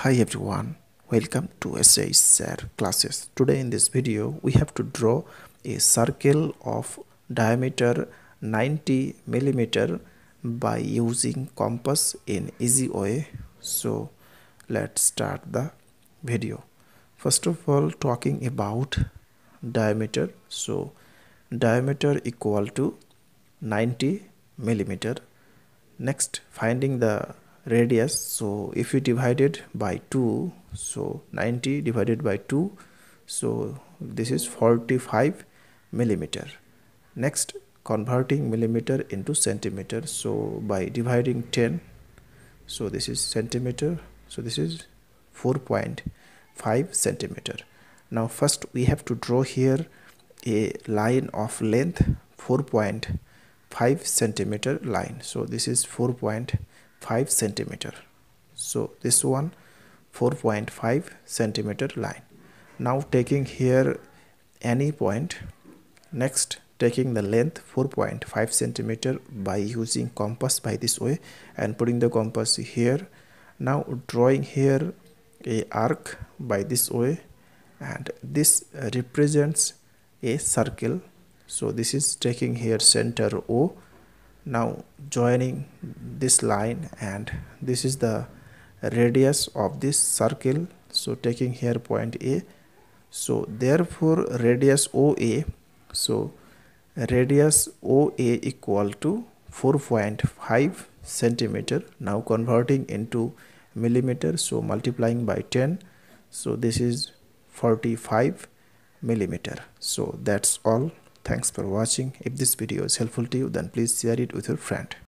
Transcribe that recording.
Hi everyone, welcome to share classes. Today in this video we have to draw a circle of diameter 90 millimeter by using compass in easy way. So let's start the video. First of all, talking about diameter. So diameter equal to 90 millimeter. Next, finding the radius. So if you divide it by 2, so 90 divided by 2, so this is 45 millimeter. Next, converting millimeter into centimeter. So by dividing 10, so this is centimeter, so this is 4.5 centimeter. Now first we have to draw here a line of length 4.5 centimeter line. So this is 4.5 centimeter. So this one 4.5 centimeter line. Now taking here any point. Next, taking the length 4.5 centimeter by using compass by this way and putting the compass here. Now drawing here a arc by this way, and this represents a circle. So this is taking here center O. Now joining this line, and this is the radius of this circle. So taking here point A. So therefore radius OA, so radius OA equal to 4.5 centimeter. Now converting into millimeter, so multiplying by 10, so this is 45 millimeter. So that's all. Thanks for watching. If this video is helpful to you, then please share it with your friend.